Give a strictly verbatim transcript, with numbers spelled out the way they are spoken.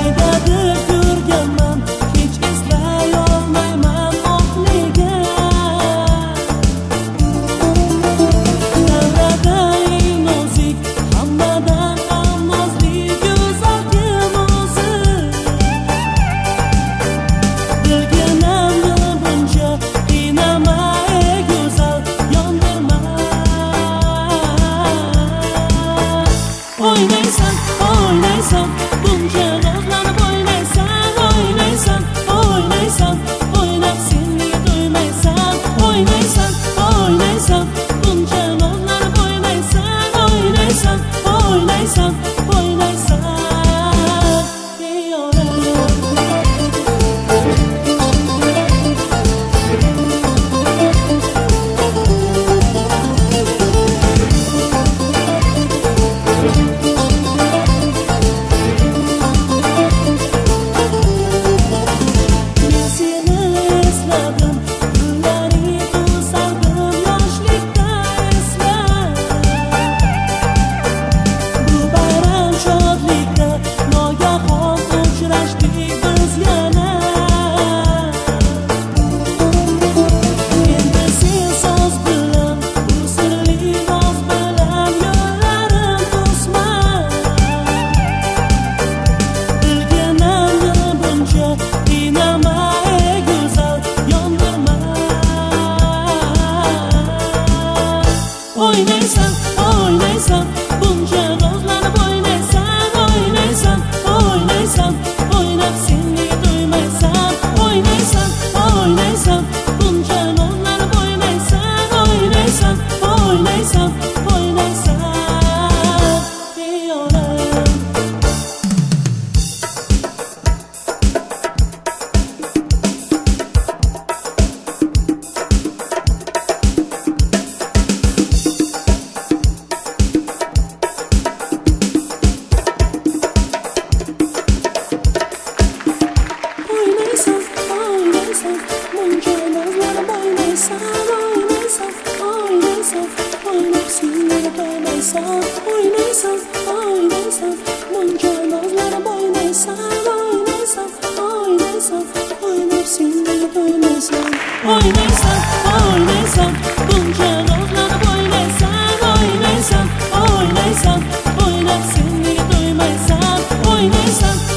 Oynaysan, oynaysan, bunca rozlarni oynaysan, oynaysan, oynaysan, oynab seni duymaysan, oynaysan, oynaysan, bunca rozlarni oynaysan, oynaysan, oynaysan, oynaysan, oynaysan, oynaysan, bunca rozlarni oynaysan, oynaysan, oynaysan, oynab seni duymaysan, oynaysan, oynaysan, bunca rozlarni oynaysan, oynaysan, oynaysan, oynaysan, oynaysan, oynaysan, bunca rozlarni oynaysan, oynaysan, oynaysan, oynab seni duymaysan, oynaysan, oynaysan, bunca rozlarni oynaysan, oynaysan, oynaysan, oynab seni duymaysan, oynaysan.